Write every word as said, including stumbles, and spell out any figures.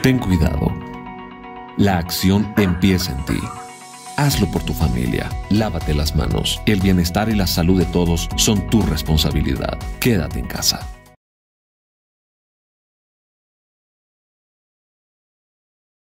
Ten cuidado. La acción empieza en ti. Hazlo por tu familia. Lávate las manos. El bienestar y la salud de todos son tu responsabilidad. Quédate en casa.